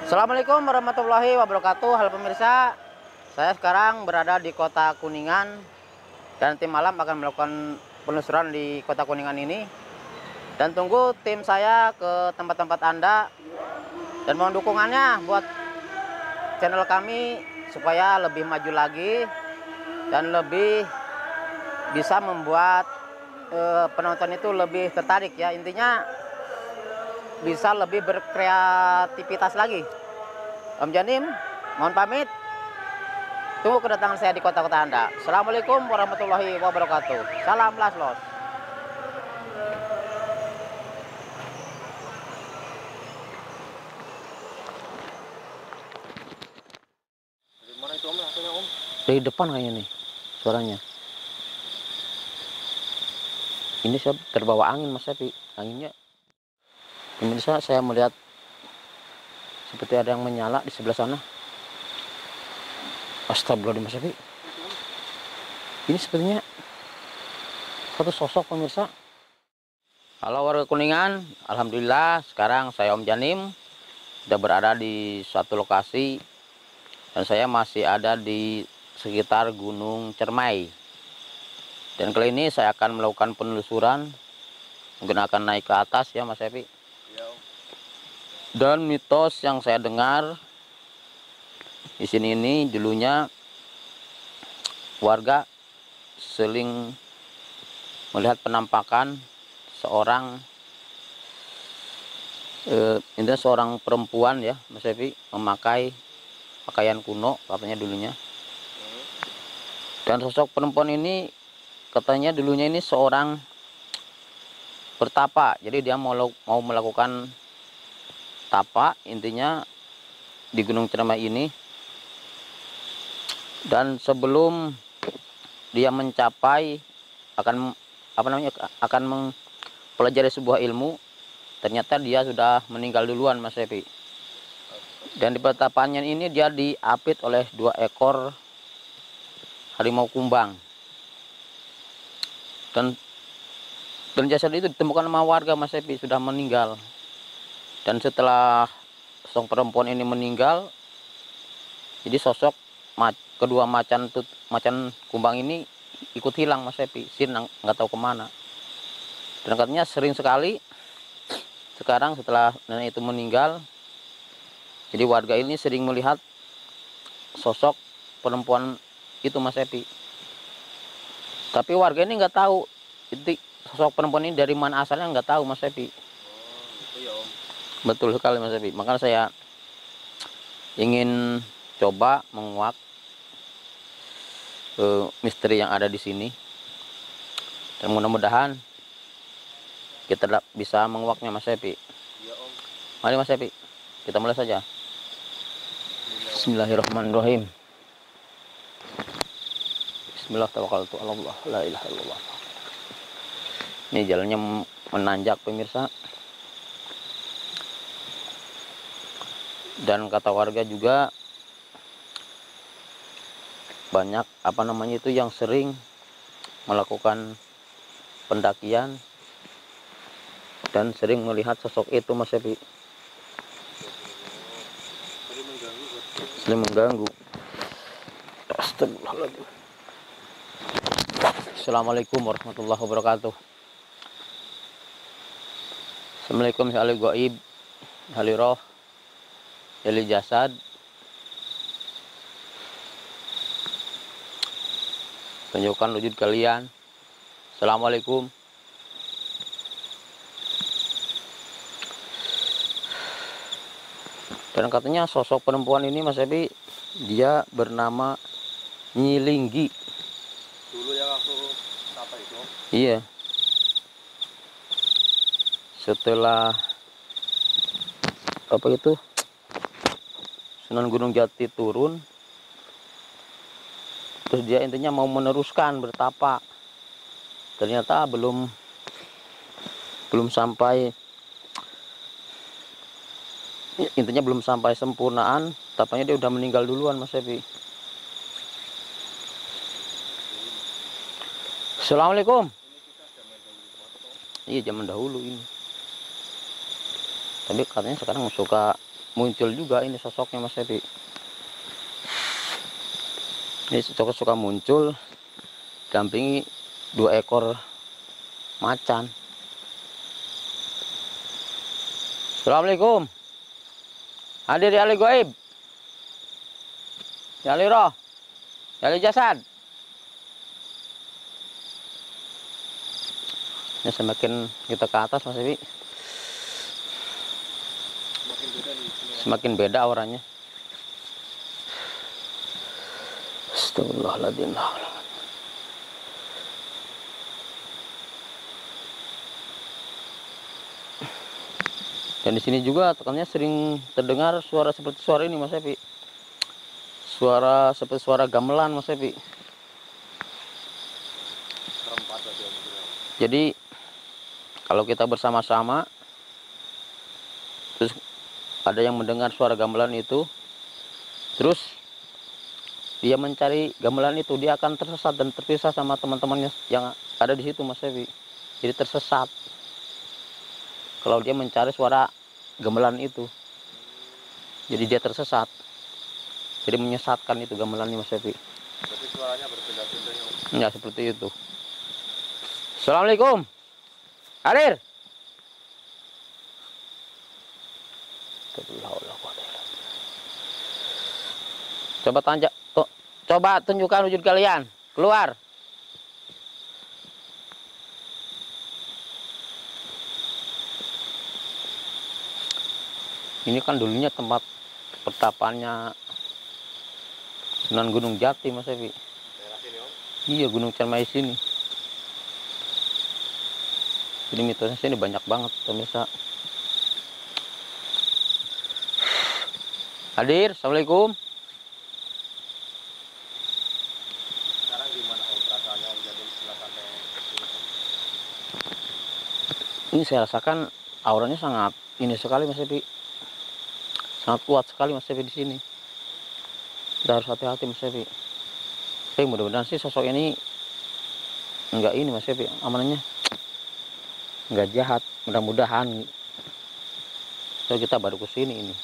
Assalamualaikum warahmatullahi wabarakatuh. Halo pemirsa, saya sekarang berada di Kota Kuningan dan tim malam akan melakukan penelusuran di Kota Kuningan ini. Dan tunggu tim saya ke tempat-tempat Anda dan mohon dukungannya buat channel kami supaya lebih maju lagi dan lebih bisa membuat penonton itu lebih tertarik ya. Intinya bisa lebih berkreativitas lagi. Om Janim, mohon pamit. Tunggu kedatangan saya di kota-kota Anda. Assalamualaikum warahmatullahi wabarakatuh. Salam Laslos. Dari mana itu Om rasanya Om? Dari depan kayaknya nih suaranya. Ini saya terbawa angin Mas Epi. Anginnya. Pemirsa, saya melihat seperti ada yang menyala di sebelah sana. Astagfirullahaladzim Mas Epi. Ini sepertinya satu sosok pemirsa. Halo warga Kuningan, alhamdulillah sekarang saya Om Janim sudah berada di suatu lokasi dan saya masih ada di sekitar Gunung Cermai. Dan kali ini saya akan melakukan penelusuran, mungkin akan naik ke atas ya Mas Epi. Iya Om. Dan mitos yang saya dengar di sini ini dulunya warga sering melihat penampakan seorang ini seorang perempuan ya Mas Evi, memakai pakaian kuno katanya dulunya. Dan sosok perempuan ini katanya dulunya ini seorang bertapa, jadi dia mau melakukan tapa intinya di Gunung Cermai ini. Dan sebelum dia mencapai akan akan mempelajari sebuah ilmu, ternyata dia sudah meninggal duluan Mas Evi. Dan di pertapaannya ini dia diapit oleh 2 ekor harimau kumbang. Dan jasad itu ditemukan sama warga Mas Evi, sudah meninggal. Dan setelah sosok perempuan ini meninggal, jadi sosok kedua macan kumbang ini ikut hilang Mas Evi, nggak tahu kemana. Dan katanya sering sekali sekarang setelah nenek itu meninggal, jadi warga ini sering melihat sosok perempuan itu Mas Evi. Tapi warga ini nggak tahu itu sosok perempuan ini dari mana asalnya, nggak tahu Mas Evi. Gitu ya Om. Betul sekali Mas Evi. Makanya saya ingin coba menguak misteri yang ada di sini. Dan mudah-mudahan kita bisa menguaknya Mas Evi. Iya Om. Mari Mas Evi, kita mulai saja. Bismillahirrahmanirrahim. Bismillah tawakkaltu 'ala Allah, la ilaha illallah. Ini jalannya menanjak pemirsa. Dan kata warga juga banyak itu yang sering melakukan pendakian dan sering melihat sosok itu Mas Evi. Sering mengganggu. Astagfirullahaladzim. Assalamualaikum warahmatullahi wabarakatuh. Assalamualaikum ya ahli gaib, ahli roh, ahli jasad. Tunjukkan wujud kalian. Assalamualaikum. Dan katanya sosok perempuan ini Mas Evi, dia bernama Nyilinggi. Dulu yang aku apa itu Om? Iya. Setelah Sunan Gunung Jati turun, terus dia intinya mau meneruskan bertapa. Ternyata belum sampai, intinya belum sampai sempurnaan, tapanya dia udah meninggal duluan Mas Evi. Assalamualaikum. Iya, zaman dahulu ini. Tapi katanya sekarang suka muncul juga ini sosoknya Mas Epi. Ini sosok suka muncul dampingi 2 ekor macan. Assalamualaikum. Hadir ya ahli gaib, ya ahli roh, ya ahli jasad. Ini semakin kita ke atas Mas Epi, semakin beda auranya. Astagfirullahaladzim. Dan di sini juga tekannya sering terdengar suara seperti suara ini Mas Epi. Suara seperti suara gamelan Mas Epi. Jadi kalau kita bersama-sama terus ada yang mendengar suara gamelan itu, terus dia mencari gamelan itu, dia akan tersesat dan terpisah sama teman-temannya yang ada di situ Mas Epi. Jadi tersesat kalau dia mencari suara gamelan itu, jadi dia tersesat, jadi menyesatkan itu gamelannya Mas Epi. Berarti suaranya berbeda-beda Ya seperti itu. Assalamualaikum. Hadir. Coba tanya, coba tunjukkan wujud kalian. Keluar. Ini kan dulunya tempat pertapannya Sunan Gunung Jati Mas Evi. Iya, Gunung Cermai sini. Jadi mitosnya sini banyak banget pemirsa. Hadir, assalamualaikum. Sekarang gimana Om perasaannya Om jadi setelah sampai sini? Ini saya rasakan auranya sangat ini sekali Mas Evi. Sangat kuat sekali Mas Evi di sini. Kita harus hati-hati Mas Evi. Mudah-mudahan sih sosok ini enggak ini Mas Evi, amanannya enggak jahat, mudah-mudahan. So kita baru ke sini ini.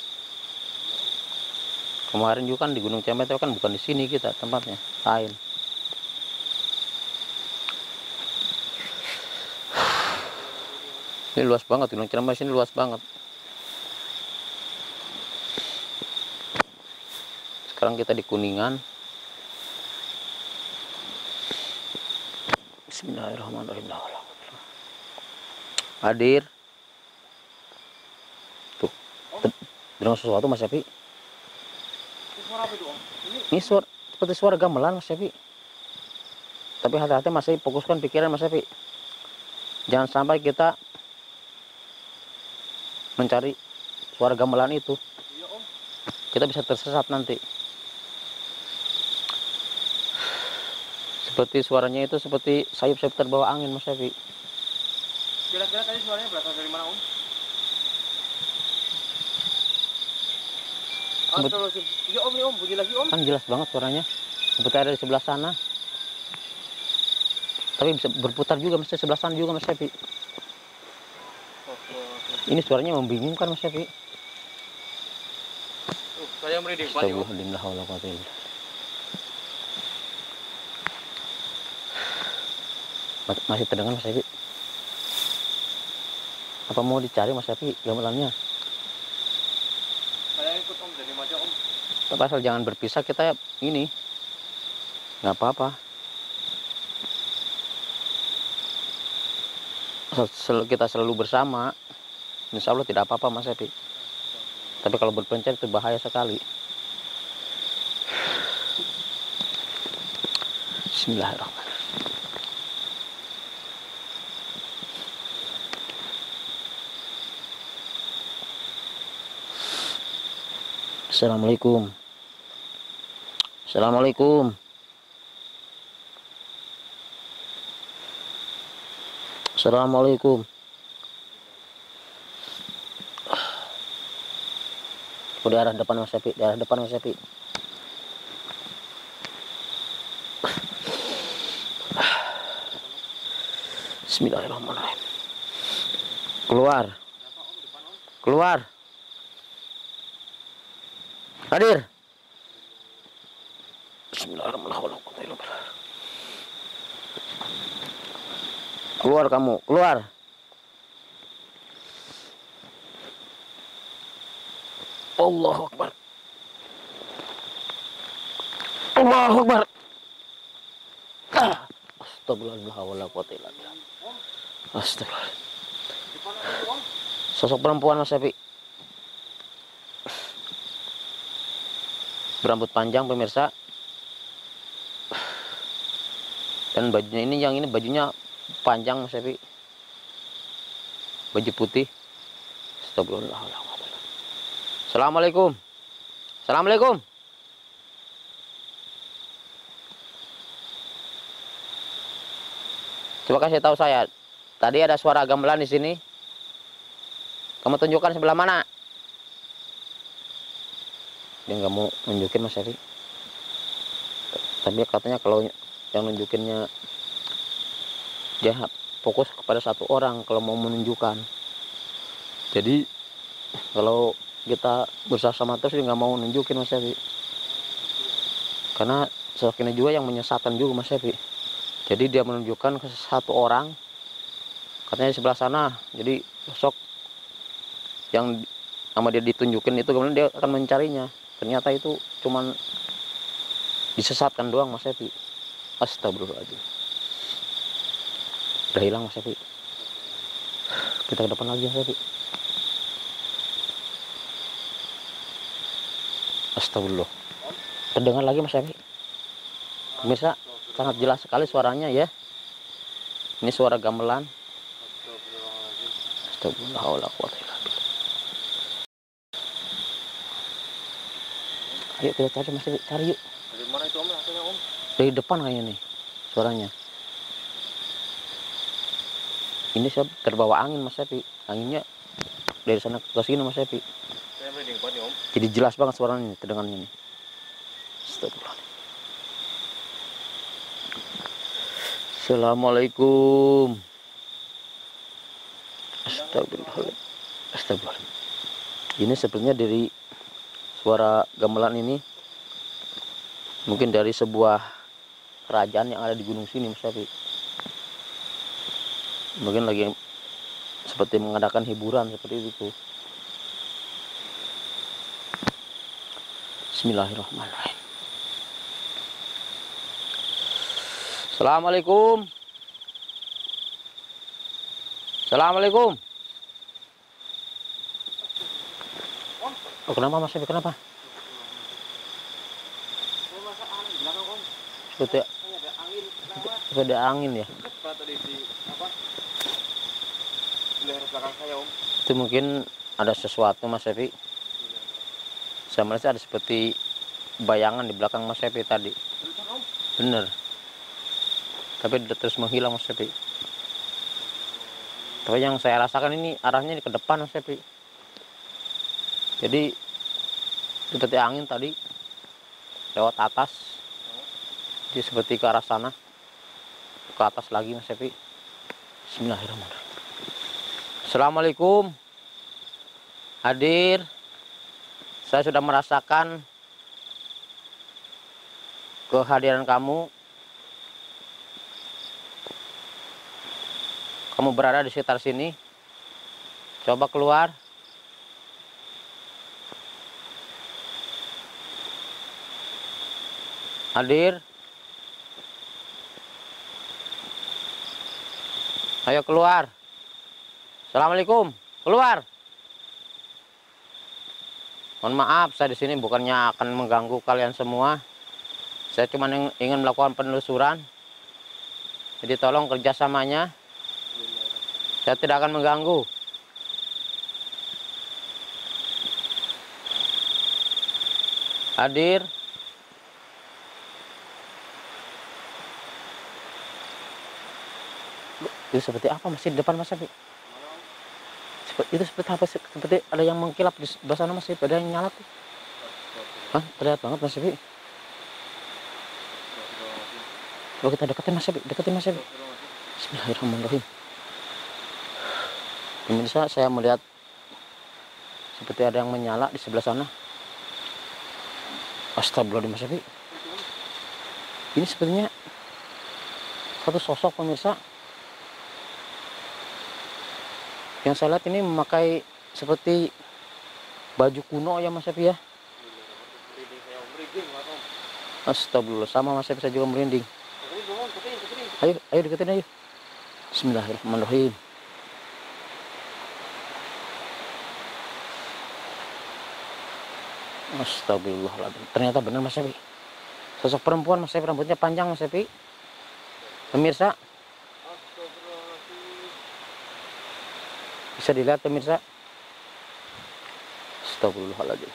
Kemarin juga kan di Gunung Cermai kan bukan di sini kita tempatnya, lain. Ini luas banget, Gunung Cermai sini luas banget. Sekarang kita di Kuningan. Bismillahirrahmanirrahim. Hadir. Tuh. Dengar sesuatu Mas Evi? Suara apa itu Om? Ini suara seperti suara gamelan Mas Evi. Tapi hati-hati Mas Evi, fokuskan pikiran Mas Evi. Jangan sampai kita mencari suara gamelan itu. Iya Om. Kita bisa tersesat nanti. Seperti suaranya itu seperti sayup-sayup terbawa angin Mas Evi. Kira-kira tadi suaranya berasal dari mana Om? Iya Om, Om, bunyi lagi Om. Kan jelas banget suaranya. Seperti ada di sebelah sana. Tapi bisa berputar juga Mas, sebelah sana juga Mas Evi. Ini suaranya membingungkan Mas Evi. Saya merinding Pak Om. Masih terdengar Mas Evi? Apa mau dicari Mas Evi gamelannya? Saya ikut Om, jadi maju Om. Tapi asal jangan berpisah, kita ini nggak apa-apa. Asal kita selalu bersama, insya Allah tidak apa-apa Mas Evi. Tapi kalau berpencar itu bahaya sekali. Bismillahirrahmanirrahim. Assalamualaikum. Assalamualaikum. Assalamualaikum. Di arah depan Mas Evi, di arah depan Mas Evi. Bismillahirrahmanirrahim. Keluar. Keluar. Hadir. Bismillahirrahmanirrahim. Keluar kamu, keluar. Allahu Akbar. Allahu Akbar. Astagfirullahaladzim. Astagfirullah. Sosok perempuan Mas Epi. Berambut panjang pemirsa. Dan bajunya ini, yang ini bajunya panjang Mas Epi. Baju putih. Astagfirullahaladzim. Assalamualaikum. Assalamualaikum. Coba kasih tahu saya. Tadi ada suara gamelan di sini. Kamu tunjukkan sebelah mana? Dia nggak mau nunjukin Mas Evi. Tapi katanya kalau yang nunjukinnya dia fokus kepada satu orang kalau mau menunjukkan. Jadi kalau kita berusaha sama terus dia nggak mau nunjukin Mas Evi. Karena sosok ini juga yang menyesatkan juga Mas Evi. Jadi dia menunjukkan ke satu orang, katanya di sebelah sana. Jadi sosok yang sama dia ditunjukin itu kemudian dia akan mencarinya. Ternyata itu cuman disesatkan doang Mas Evi. Astagfirullahaladzim. Udah hilang Mas Evi. Kita ke depan lagi Mas Evi. Astagfirullah. Terdengar lagi Mas Evi. Pemirsa, sangat jelas sekali suaranya ya. Ini suara gamelan. Astagfirullahaladzim. Ayo kita cari Mas Evi, cari yuk. Dari mana itu Om? Rasanya Om? Dari depan kayaknya nih suaranya. Ini saya terbawa angin Mas Evi. Anginnya dari sana ke sini Mas Evi. Saya merinding banget Om. Jadi jelas banget suaranya, terdengarnya nih. Astagfirullah. Assalamualaikum. Astagfirullahaladzim. Astagfirullahaladzim. Ini sebenarnya dari suara gamelan ini mungkin dari sebuah kerajaan yang ada di gunung sini Mas Syafi. Mungkin lagi seperti mengadakan hiburan seperti itu. Bismillahirrahmanirrahim. Assalamualaikum. Assalamualaikum. Oh, kenapa Mas Syafi? Kenapa? Seperti ada angin ya. Tadi di apa? Di leher belakang saya Om. Itu mungkin ada sesuatu Mas Syafi. Saya merasa ada seperti bayangan di belakang Mas Syafi tadi. Bener. Tapi terus menghilang Mas Syafi. Tapi yang saya rasakan ini arahnya ke depan Mas Syafi. Jadi seperti angin tadi lewat atas. Jadi seperti ke arah sana. Ke atas lagi Mas Syafi. Bismillahirrahmanirrahim. Assalamualaikum. Hadir. Saya sudah merasakan kehadiran kamu. Kamu berada di sekitar sini. Coba keluar. Hadir. Ayo keluar. Assalamualaikum. Keluar. Mohon maaf, saya di sini bukannya akan mengganggu kalian semua. Saya cuma ingin melakukan penelusuran. Jadi tolong kerjasamanya. Saya tidak akan mengganggu. Hadir. Itu seperti apa masih di depan Mas Syafi? Itu seperti apa? Seperti ada yang mengkilap di sebelah sana Mas Syafi. Ada yang nyala tuh. Hah? Terlihat banget Mas Syafi. Coba kita deketin Mas Syafi. Deketin Mas Syafi. Bismillahirrahmanirrahim. Pemirsa, saya melihat seperti ada yang menyala di sebelah sana. Astagfirullahaladzim Mas Epi. Ini sepertinya satu sosok pemirsa. Yang saya lihat ini memakai seperti baju kuno ya Mas Epi ya. Astagfirullah, sama Mas Epi, saya juga merinding. Ayo, ayo deketin ayo. Bismillahirrahmanirrahim. Astagfirullahaladzim. Ternyata benar Mas Epi. Sosok perempuan Mas Epi, rambutnya panjang Mas Epi. Pemirsa. Bisa dilihat pemirsa. Astagfirullahaladzim.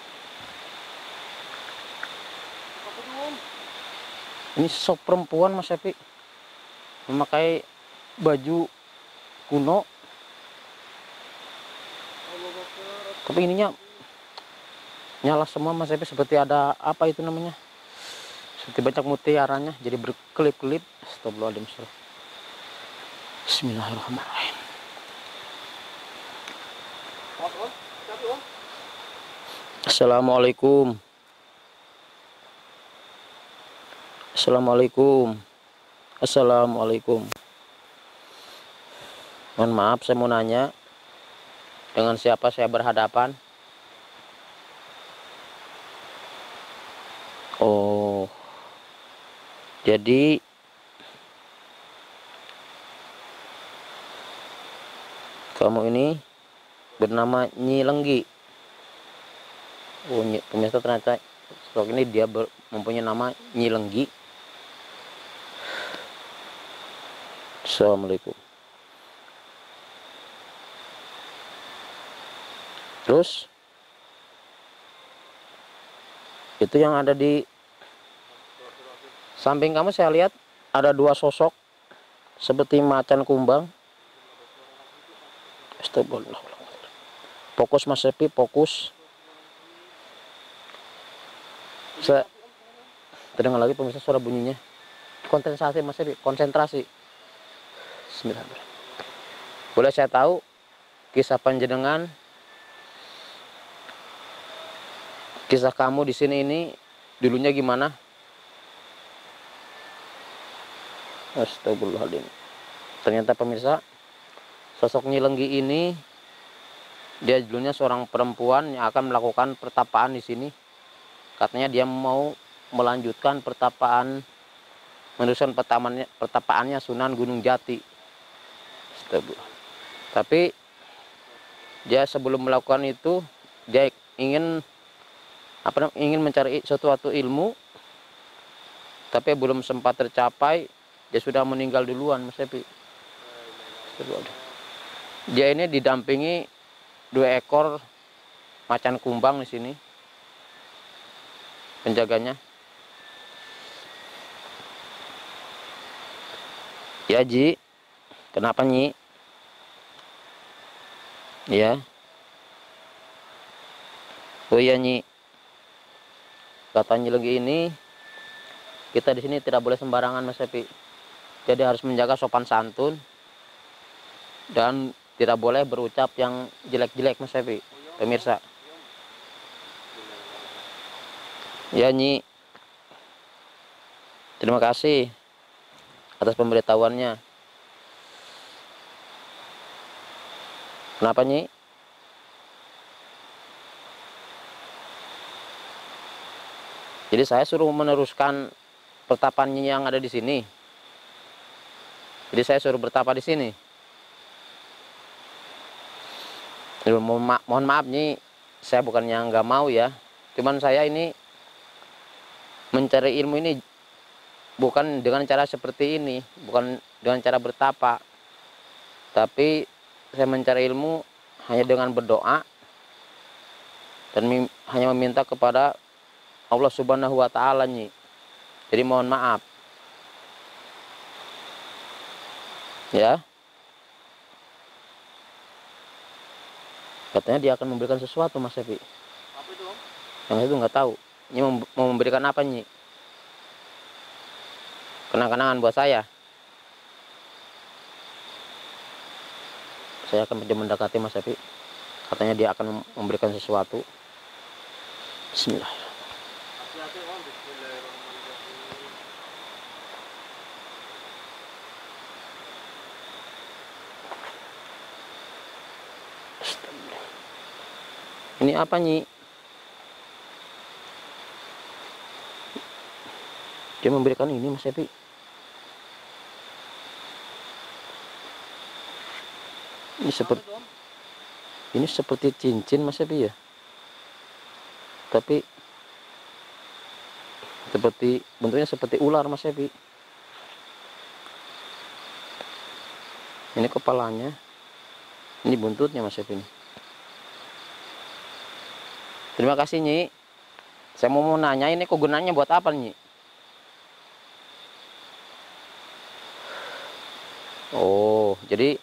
Ini sosok perempuan Mas Epi. Memakai baju kuno. Tapi ininya nyala semua Mas Epi, seperti ada apa itu namanya, seperti banyak mutiaranya jadi berkelip-kelip. Astagfirullahaladzim. Bismillahirrahmanirrahim. Assalamualaikum. Assalamualaikum. Assalamualaikum. Mohon maaf, saya mau nanya, dengan siapa saya berhadapan? Oh, jadi kamu ini bernama Nyi Lenggi. Oh, pemirsa, ternyata sosok ini dia mempunyai nama Nyi Lenggi. Assalamualaikum. Terus itu yang ada di samping kamu, saya lihat ada dua sosok seperti macan kumbang. Astagfirullah. Fokus Mas Epi, fokus. Saya terdengar lagi pemirsa suara bunyinya. Konsentrasi Mas Epi, konsentrasi. Bismillahirrahmanirrahim. Boleh saya tahu kisah panjenengan, kisah kamu di sini ini dulunya gimana? Astagfirullahaladzim. Ternyata pemirsa, sosok Nyi Lenggi ini dia dulunya seorang perempuan yang akan melakukan pertapaan di sini. Katanya dia mau melanjutkan pertapaan, meneruskan pertapaannya Sunan Gunung Jati. Tapi dia sebelum melakukan itu dia ingin mencari suatu ilmu, tapi belum sempat tercapai, dia sudah meninggal duluan Mas Epi. Dia ini didampingi 2 ekor macan kumbang di sini penjaganya. Ya Ji, kenapa Nyi? Ya. Oh iya Nyi, kata Nyi Lenggi ini, kita di sini tidak boleh sembarangan Mas Epi. Jadi harus menjaga sopan santun dan tidak boleh berucap yang jelek-jelek Mas Epi, pemirsa. Ya Nyi, terima kasih atas pemberitahuannya. Kenapa Nyi? Jadi saya suruh meneruskan pertapannya yang ada di sini. Jadi saya suruh bertapa di sini. Mohon maaf Nyi, saya bukannya nggak mau ya. Cuman saya ini mencari ilmu ini bukan dengan cara seperti ini, bukan dengan cara bertapa. Tapi saya mencari ilmu hanya dengan berdoa dan hanya meminta kepada Allah Subhanahu wa Ta'ala Nyi. Jadi mohon maaf ya. Katanya dia akan memberikan sesuatu Mas Epi. Apa itu Om? Yang itu nggak tahu. Nyi mau memberikan apa Nyi? Kenang-kenangan buat saya. Saya akan mencoba mendekati Mas Epi. Katanya dia akan memberikan sesuatu. Bismillahirrahmanirrahim. Bismillahirrahmanirrahim. Bismillahirrahmanirrahim. Astagfirullah. Ini apa, Nyi? Dia memberikan ini, Mas Epi. Ini seperti cincin, Mas Epi ya. Tapi seperti bentuknya seperti ular, Mas Epi. Ini kepalanya. Ini buntutnya, Mas Epi. Terima kasih, Nyi. Saya mau nanya, ini gunanya buat apa, Nyi? Oh, jadi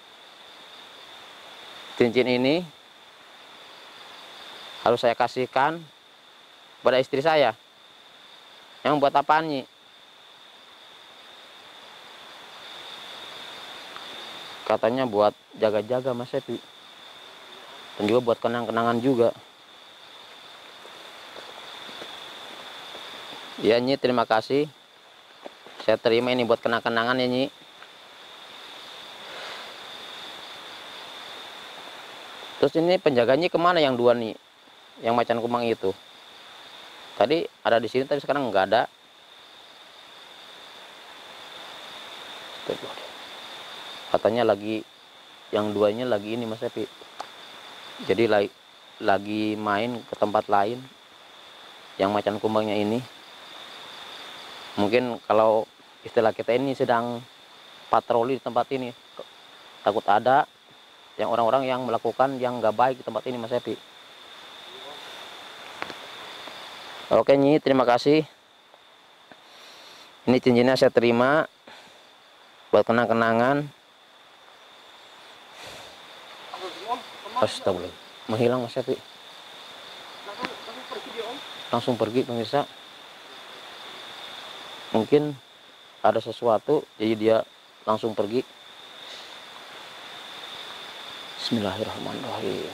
cincin ini harus saya kasihkan pada istri saya. Yang buat apaan, Nyi? Katanya buat jaga-jaga, Mas Epi. Dan juga buat kenang-kenangan juga. Ya, Nyi, terima kasih. Saya terima ini buat kenang-kenangan ya, Nyi. Terus ini penjaganya kemana yang dua nih? Yang macan kumang itu. Tadi ada di sini, tapi sekarang nggak ada. Katanya lagi, yang duanya lagi ini, Mas Epi. Jadi lagi main ke tempat lain. Yang macan kumbangnya ini. Mungkin kalau istilah kita ini sedang patroli di tempat ini. Takut ada yang orang-orang yang melakukan yang nggak baik di tempat ini, Mas Epi. Oke, Nyi, terima kasih. Ini cincinnya saya terima buat kenang-kenangan. Astagfirullah, menghilang, Mas Epi. Langsung pergi, pemirsa. Mungkin ada sesuatu, jadi dia langsung pergi. Bismillahirrahmanirrahim.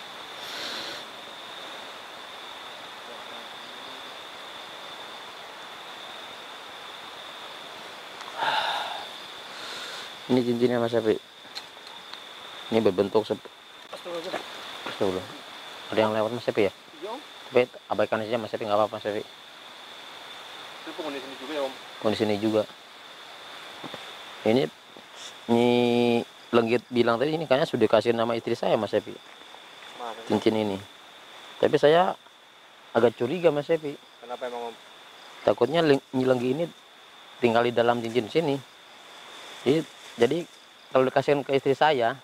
Ini cincinnya, Mas Epi. Ini berbentuk Astagfirullah. Ada yang lewat, Mas Epi ya? Tapi abaikan saja, Mas Epi, nggak apa-apa, Mas Epi. Itu penghuni sini juga ya, Om? Penghuni sini juga. Ini Lenggit bilang tadi, ini kayaknya sudah kasih nama istri saya, Mas Epi. Cincin ini. Tapi saya agak curiga, Mas Epi. Kenapa emang, Om? Takutnya Lenggit ini tinggal di dalam cincin sini. Jadi kalau dikasihin ke istri saya,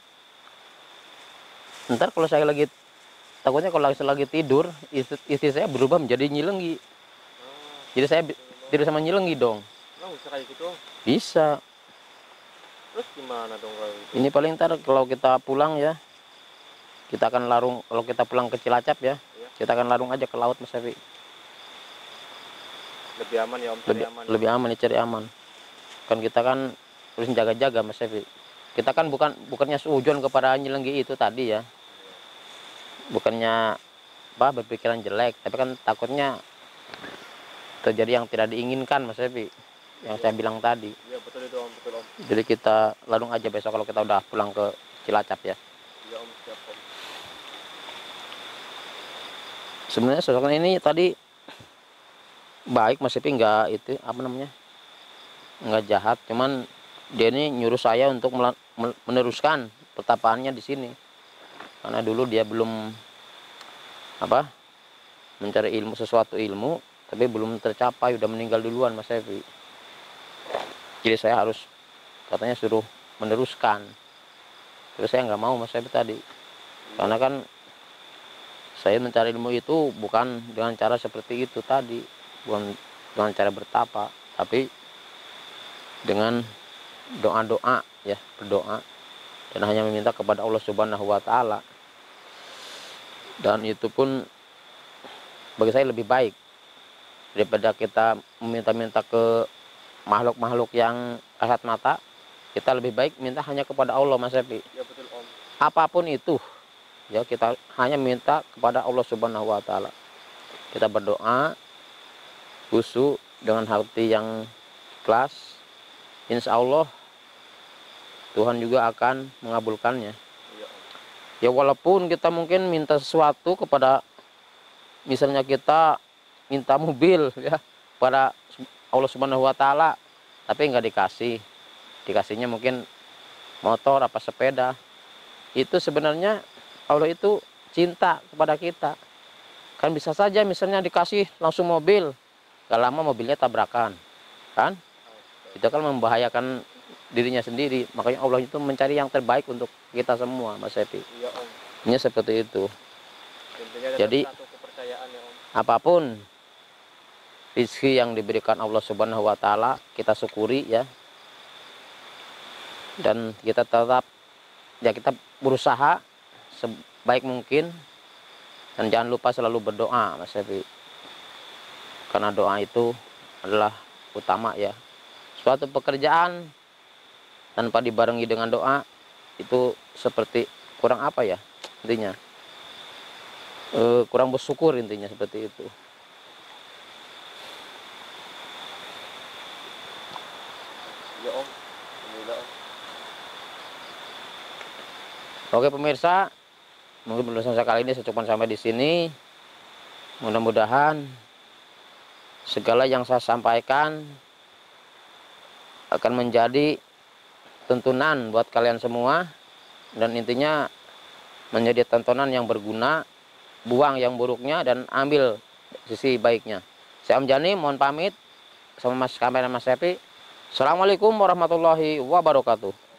ntar kalau saya lagi, takutnya kalau saya lagi tidur, istri saya berubah menjadi Nyilenggi. Jadi saya tidur sama Nyilenggi dong. Emang bisa kayak gitu, Om? Bisa. Terus gimana dong kalau gitu? Ini paling ntar kalau kita pulang ya, kita akan larung. Kalau kita pulang ke Cilacap ya, kita akan larung aja ke laut, Mas Epi. Lebih aman ya, Om? Cari aman. Lebih aman ya, cari aman. Kan kita kan harus jaga-jaga, Mas Epi. Kita kan bukannya seujon kepada Nyilenggi itu tadi ya. Bukannya berpikiran jelek, tapi kan takutnya terjadi yang tidak diinginkan, Mas Epi. Yang saya bilang tadi. Iya, betul itu, Om. Betul, Om. Jadi kita larung aja besok kalau kita udah pulang ke Cilacap ya. Iya, Om. Siap, Om. Sebenarnya sosoknya ini tadi baik, Mas Epi, nggak itu apa namanya, nggak jahat, cuman dia ini nyuruh saya untuk meneruskan pertapaannya di sini karena dulu dia belum mencari sesuatu ilmu, tapi belum tercapai, udah meninggal duluan, Mas Epi. Jadi saya harus, katanya suruh meneruskan, tapi saya nggak mau, Mas Epi, tadi karena kan saya mencari ilmu itu bukan dengan cara seperti itu tadi, bukan dengan cara bertapa, tapi dengan doa-doa ya, berdoa dan hanya meminta kepada Allah Subhanahu wa taala. Dan itu pun bagi saya lebih baik daripada kita meminta-minta ke makhluk-makhluk yang kasat mata. Kita lebih baik minta hanya kepada Allah, Mas Epi. Ya, betul, Om. Apapun itu ya, kita hanya minta kepada Allah Subhanahu wa taala. Kita berdoa khusyuk dengan hati yang ikhlas, insya Allah Tuhan juga akan mengabulkannya. Iya, Om. Ya walaupun kita mungkin minta sesuatu kepada, misalnya kita minta mobil ya pada Allah Subhanahu wa taala, tapi nggak dikasih. Dikasihnya mungkin motor apa sepeda. Itu sebenarnya Allah itu cinta kepada kita. Kan bisa saja misalnya dikasih langsung mobil, gak lama mobilnya tabrakan. Kan? Itu kan membahayakan dirinya sendiri. Makanya Allah itu mencari yang terbaik untuk kita semua, Mas Epi. Iya, Om. Ini seperti itu. Intinya Jadi satu kepercayaan ya, Om. apapun rezeki yang diberikan Allah Subhanahu wa taala, kita syukuri ya. Dan kita tetap ya kita berusaha sebaik mungkin, dan jangan lupa selalu berdoa, Mas Epi. Karena doa itu adalah utama ya. Suatu pekerjaan tanpa dibarengi dengan doa itu seperti kurang apa ya intinya, kurang bersyukur intinya, seperti itu. Iya, Om. Alhamdulillah, Om. Oke pemirsa, mungkin pembahasan saya kali ini saya cukupkan sampai di sini. Mudah-mudahan segala yang saya sampaikan akan menjadi tuntunan buat kalian semua, dan intinya menjadi tontonan yang berguna. Buang yang buruknya dan ambil sisi baiknya. Saya Om Jani mohon pamit sama Mas kameramen Mas Epi. Assalamualaikum warahmatullahi wabarakatuh.